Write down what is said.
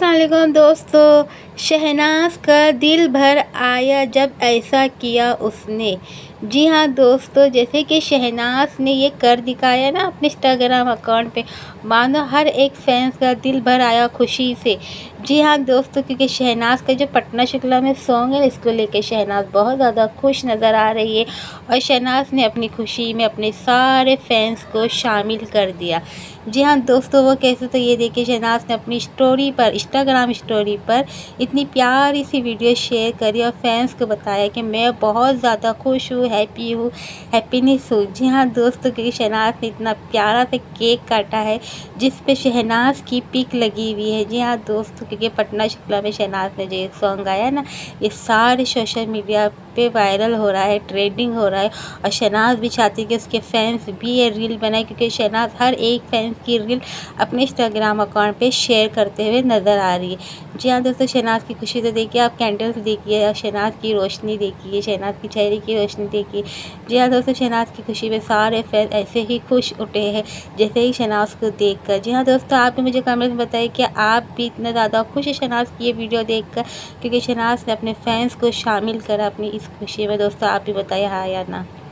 अस्सलाम वालेकुम दोस्तों। शहनाज का दिल भर आया जब ऐसा किया उसने। जी हाँ दोस्तों, जैसे कि शहनाज ने ये कर दिखाया ना अपने इंस्टाग्राम अकाउंट पे, मानो हर एक फैंस का दिल भर आया खुशी से। जी हाँ दोस्तों, क्योंकि शहनाज का जो पटना शुक्ला में सॉन्ग है, इसको लेके शहनाज बहुत ज़्यादा खुश नज़र आ रही है और शहनाज ने अपनी खुशी में अपने सारे फैंस को शामिल कर दिया। जी हाँ दोस्तों, वो कैसे, तो ये देखिए शहनाज ने अपनी स्टोरी पर, इंस्टाग्राम स्टोरी पर इतनी प्यारी सी वीडियो शेयर करी और फैंस को बताया कि मैं बहुत ज़्यादा खुश हूँ, हैप्पी हूँ, हैप्पीनेस हूँ। जी हाँ दोस्तों, क्योंकि शहनाज ने इतना प्यारा सा केक काटा है जिस पे शहनाज की पिक लगी हुई है। जी हाँ दोस्तों, क्योंकि पटना शुक्ला में शहनाज ने जो एक सॉन्ग गाया ना, ये सारे सोशल मीडिया पे वायरल हो रहा है, ट्रेंडिंग हो रहा है और शहनाज भी चाहती है कि उसके फैंस भी ये रील बनाए, क्योंकि शहनाज हर एक फैंस की रील अपने इंस्टाग्राम अकाउंट पे शेयर करते हुए नज़र आ रही है। जी हाँ दोस्तों, शहनाज की खुशी तो देखिए, आप कैंडल्स देखिए और शहनाज की रोशनी देखिए, शहनाज की चेहरे की रोशनी देखिए। जी हाँ दोस्तों, शहनाज की खुशी में सारे फैंस ऐसे ही खुश उठे हैं जैसे ही शहनाज को देखकर। जी हाँ दोस्तों, आप भी मुझे कमेंट में बताइए कि आप भी इतना ज़्यादा खुश है शहनाज की ये वीडियो देखकर, क्योंकि शहनाज ने अपने फैंस को शामिल करा अपनी इस खुशी में। दोस्तों आप भी बताइए हाँ या ना।